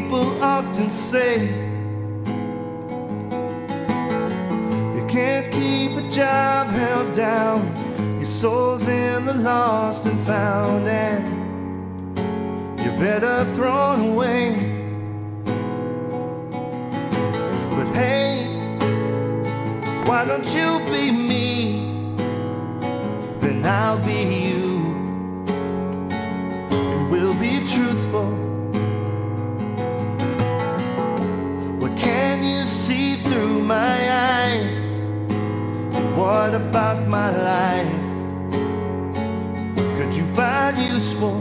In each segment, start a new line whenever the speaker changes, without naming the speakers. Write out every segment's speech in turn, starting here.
people often say you can't keep a job held down. Your soul's in the lost and found, and you're better thrown away. But hey, why don't you be me? Then I'll be you, and we'll be truthful. What can you see through my eyes? What about my life could you find useful?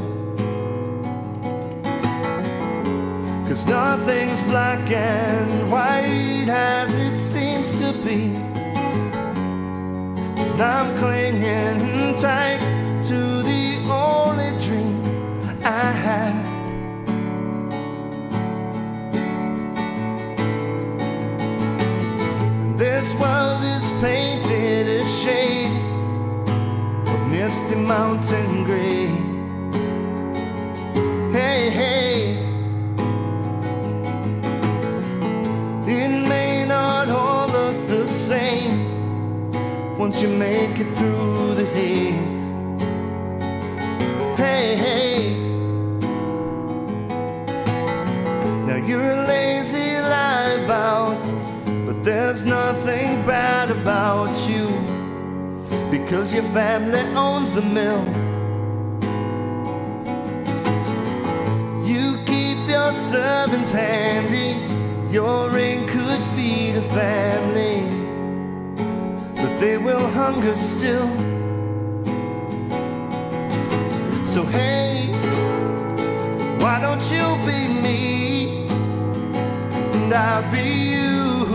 'Cause nothing's black and white as it seems to be, and I'm clinging tight to the only dream I had. This world is painted a shade of misty mountain gray. Hey, hey, it may not all look the same once you make it through the haze. Hey, hey, now you're a lazy lieabout, but there's nothing bad about you, because your family owns the mill. You keep your servants handy, your ring could feed a family, but they will hunger still. So hey, why don't you be me, and I'll be you.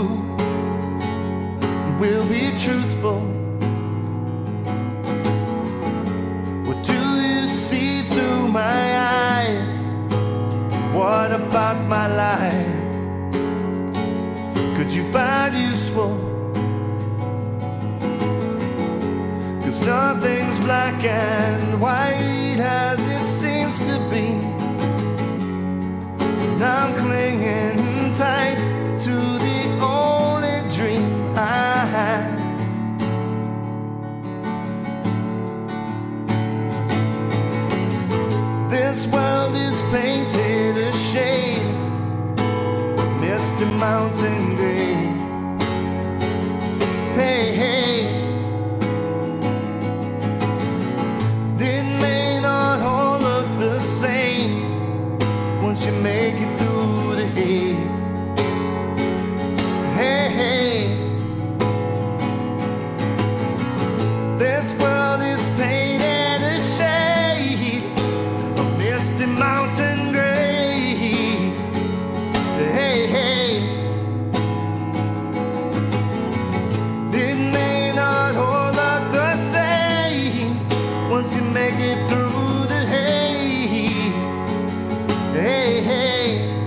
We'll be truthful. What do you see through my eyes? What about my life could you find useful? 'Cause nothing's black and white as it seems to be, and I'm clinging tight to the only dream I had. This world is painted a shade of misty mountain gray. Hey, hey, it may not all look the same once you make it through the haze. Hey, hey, this world is painted a shade of misty mountain gray. Hey, hey, it may not all look the same once you make it through the haze. Hey, hey,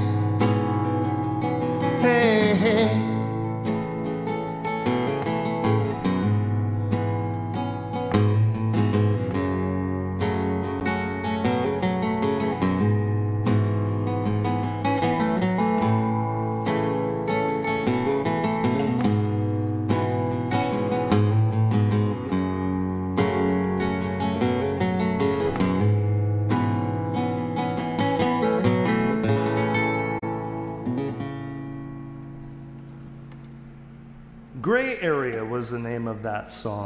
hey, hey. Gray Area was the name of that song.